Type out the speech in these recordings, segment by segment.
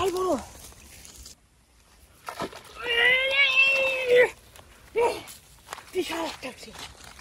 বিশাল বড়। বিশাল একটা ছিল।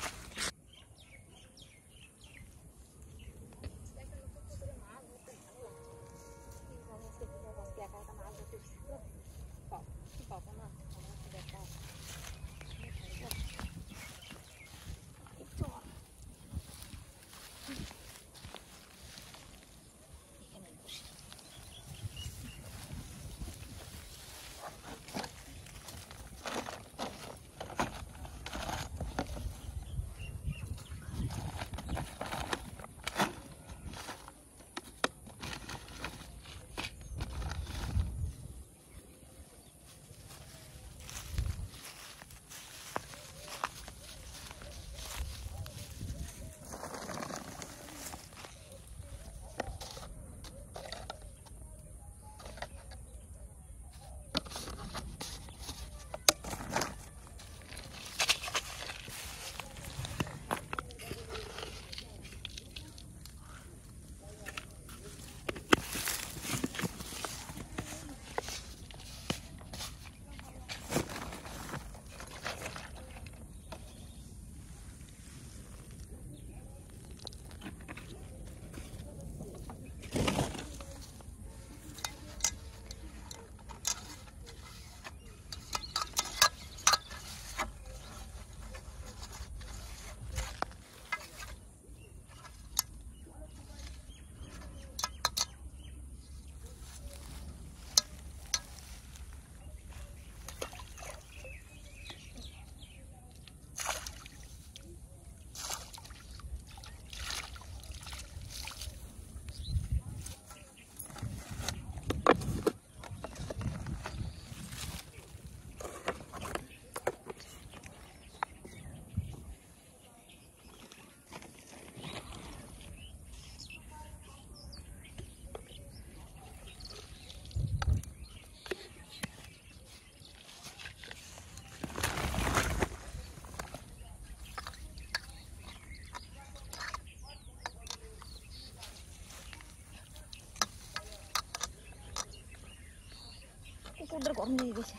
কুকুরদের গরম লেগে গেছে।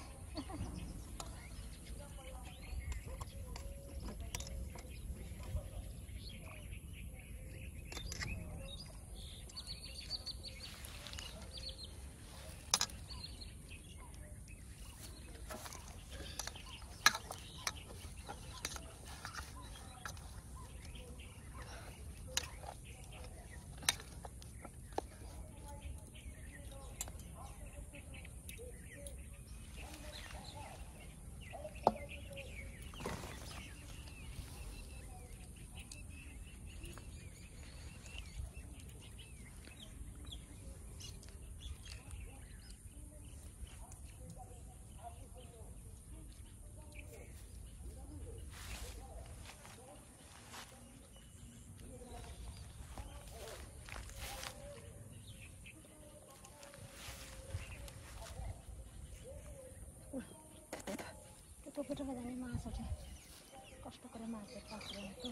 ছোট বাজারে মাছ ওঠে, কষ্ট করে মাছের পাখরে মতো।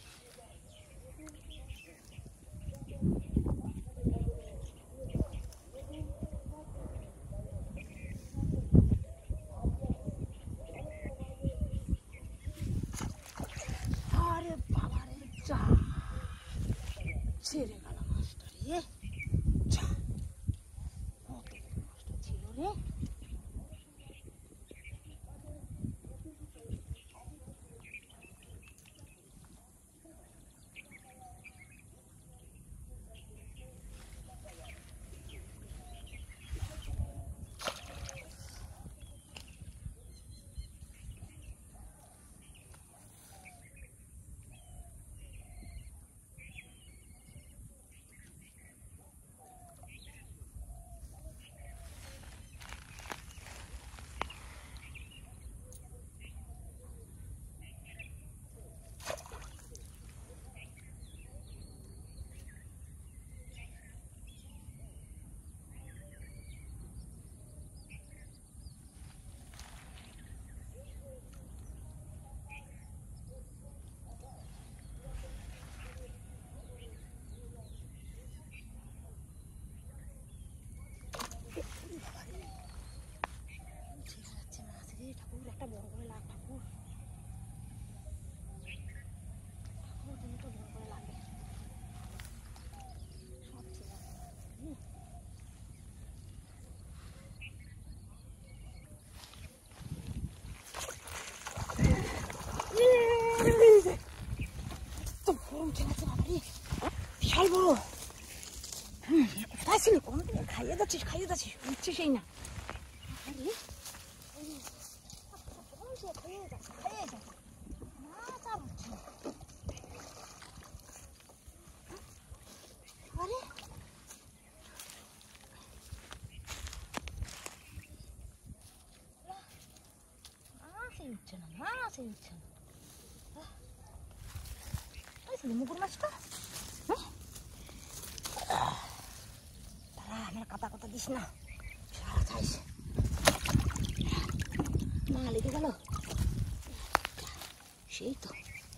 আরে বাবারে যা ছেড়ে গেল মাছটা রে, যা কত মাছটা ছিল রে। কত বড় উঠে গেছে বাবারে, বিশাল বড়। কোথায় ছিল? কোনদিন খাইয়ে যাচ্ছিস উঠছে সেই না। আরে খাইয়ে যাচ্ছে মাছ আর উঠছে না। আরে মাছই উঠছে না। মুগুর মাছটা তারা আমার কথা দিস না, না লেগে গেল সেই তো।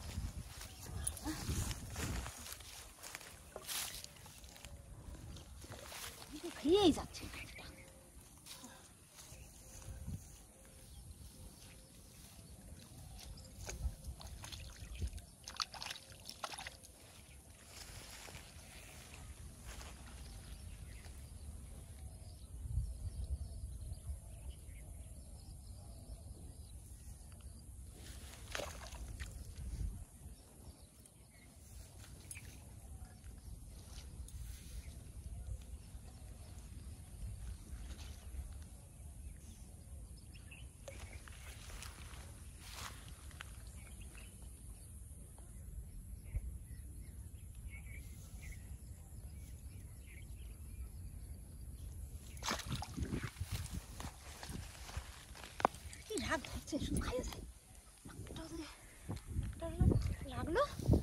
খেয়েই যাচ্ছে। রাগ ধরছে, শুধু খাইয়ে যায়। লাগলো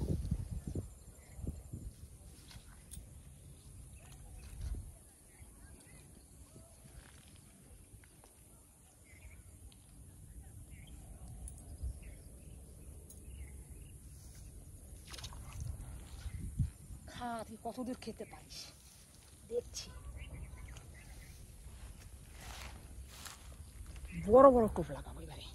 খা, তুই কতদূর খেতে পারিস দেখছি। বড় বড় টোপ লাগাবো এবারে।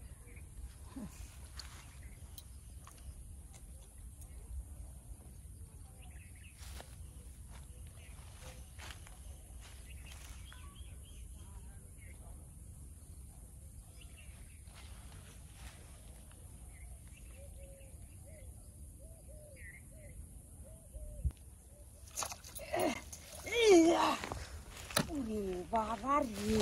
বাবা রে,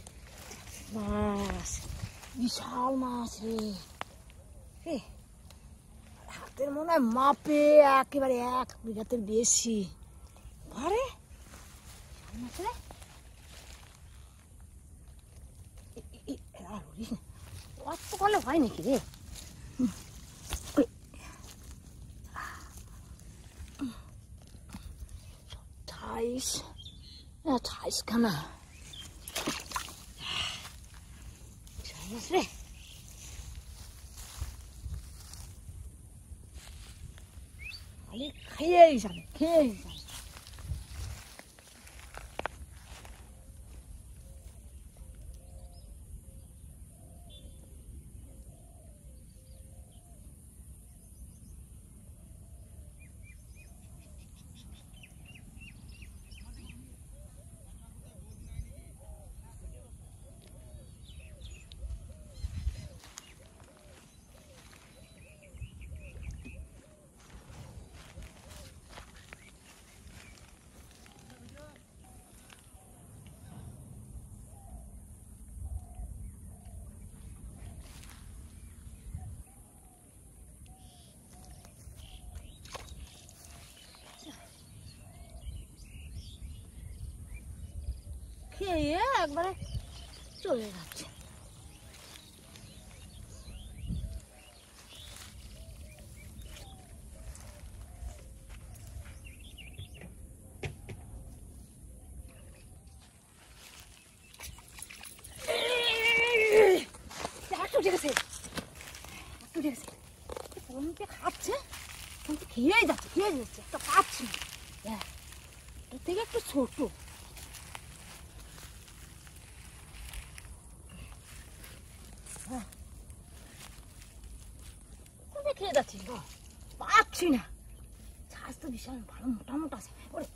মাছ, বিশাল মাছ রে। হাতের মনে হয় মাপে একেবারে 1 বিঘাতের বেশি। আরে অত করলে হয় নাকি রে? ঠাইস খানা রে। খালি খেয়েই যাবে। খেয়ে একবারে চলে যাচ্ছে। খাচ্ছে খেয়েই যাচ্ছে। একটা পাচ্ছি এর থেকে একটু ছোট। খেয়ে যাচ্ছিস পাচ্ছি না। ছাঁচ তো বিশাল ভালো মোটা আছে। ওরে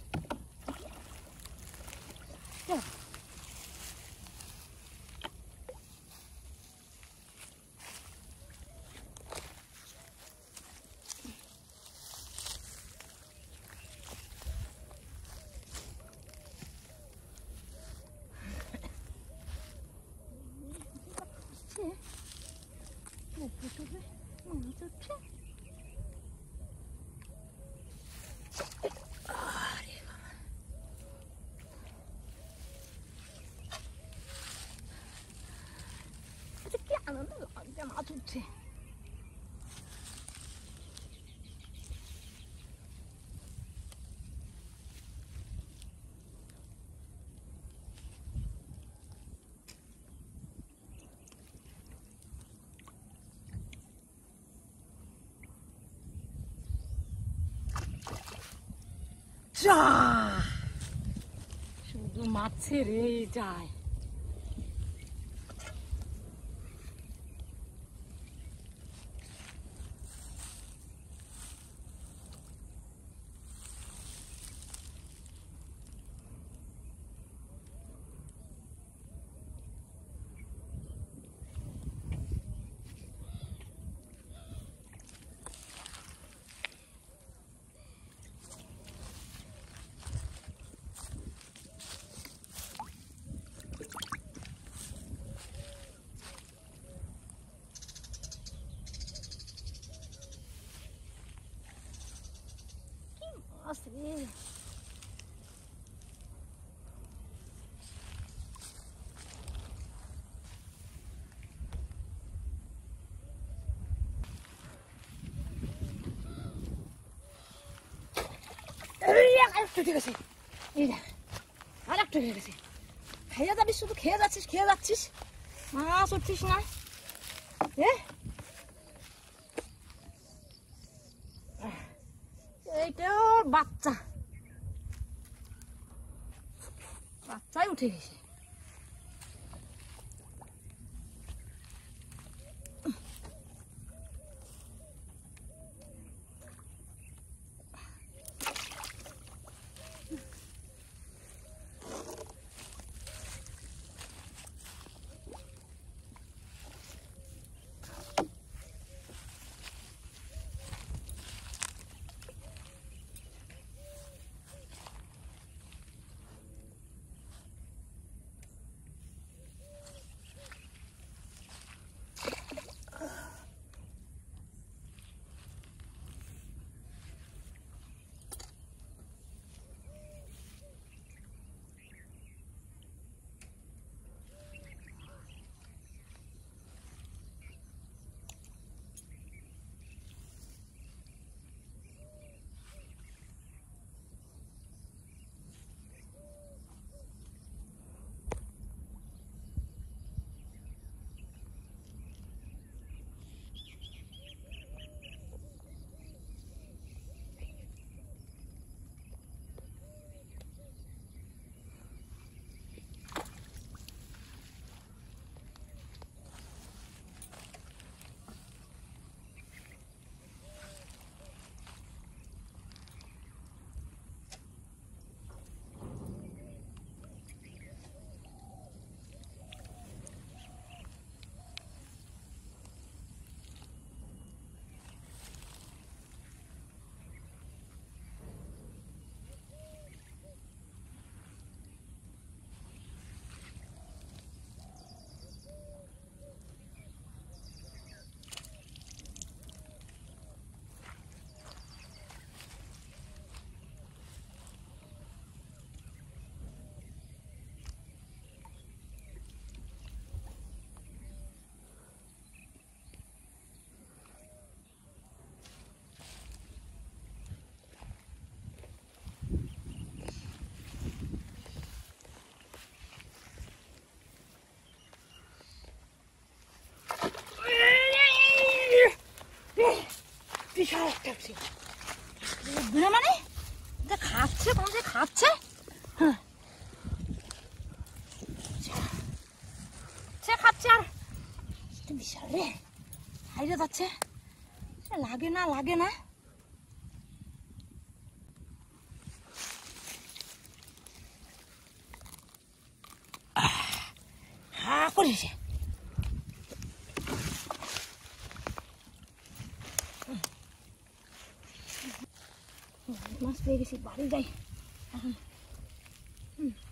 যা শুধু মাছ ছেড়েই যায়। Asli. আরেকটু ঠিক আছে, এই দেখ আরেকটু ঠিক আছে। খেয়ে যাবি, শুধু খেয়ে যাচ্ছিস, মাছ উঠছিস না। এইটাও বাচ্চাই উঠে গেছে। বিশাল একটা মানে খাচ্ছে, কোন যে খাচ্ছে, হ্যাঁ খাচ্ছে আর বিশাল রে হাইরে যাচ্ছে, লাগে না হা করেছে। মাছ পেয়ে গেছি, বাড়ি যাই এখন।